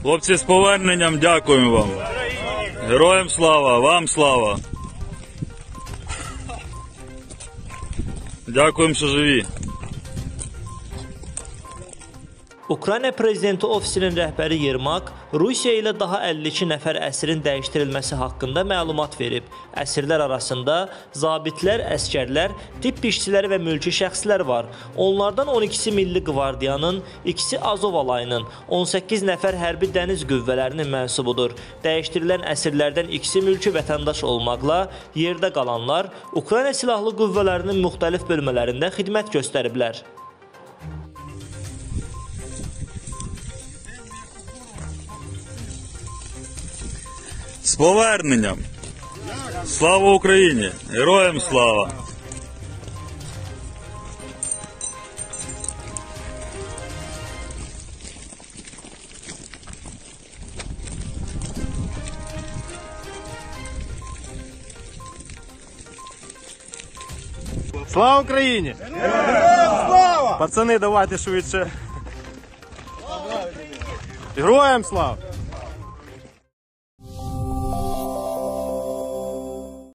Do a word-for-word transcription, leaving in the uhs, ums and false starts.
Хлопці, з поверненням дякуємо вам. Героям слава, вам слава. Dякуємо, що живі. Ukrayna prezidenti ofisinin rəhbəri Yermak Rusiya ilə daha əlli iki nəfər əsrin dəyişdirilməsi haqqında məlumat verib. Əsirlər arasında zabitlər, əskərlər, tibb işçiləri və mülki şəxslər var. Onlardan on ikisi Milli Qvardiyanın, ikisi Azov alayının, on səkkiz nəfər hərbi dəniz qüvvələrinin mənsubudur. Dəyişdirilən əsirlərdən ikisi mülki vətəndaş olmaqla yerdə qalanlar Ukrayna Silahlı Qüvvələrinin müxtəlif bölmələrində xidmət göstəriblər. З поверненням! Слава Україні! Героям слава! Слава Україні! Героям слава! Пацани, давайте швидше. Героям слава!